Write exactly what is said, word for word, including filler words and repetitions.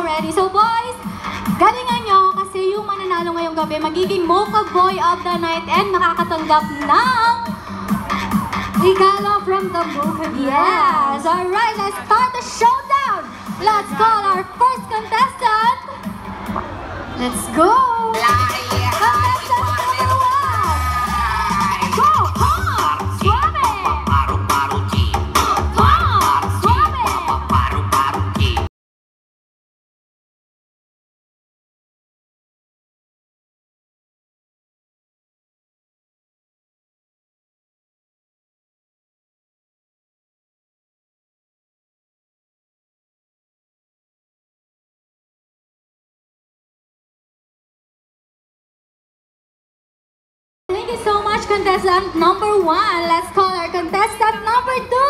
already. So boys, galingan nyo kasi yung mananalo ngayong gabi magiging Mocha Boy of the Night and makakatanggap ng regalo from the Mocha. Yes! Alright, let's start the showdown! Let's call our first contestant! Let's go! Contestant number one! Go! Hong! Suave! Hong! Suave! Thank you so much, contestant number one. Let's call our contestant number two.